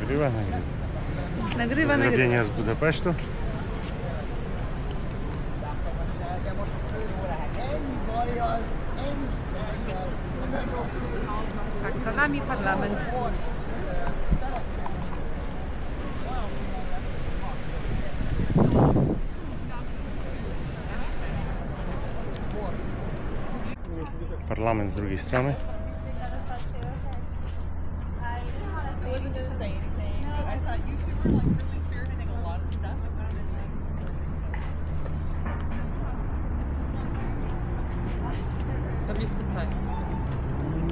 Nagrywa. Nagrywa. Zrobienia z Budapesztu. Tak, za nami parlament. Parlament z drugiej strony. I wasn't going to say anything, but I thought you two were like really spearheading a lot of stuff. I found it nice. Sobie spytać.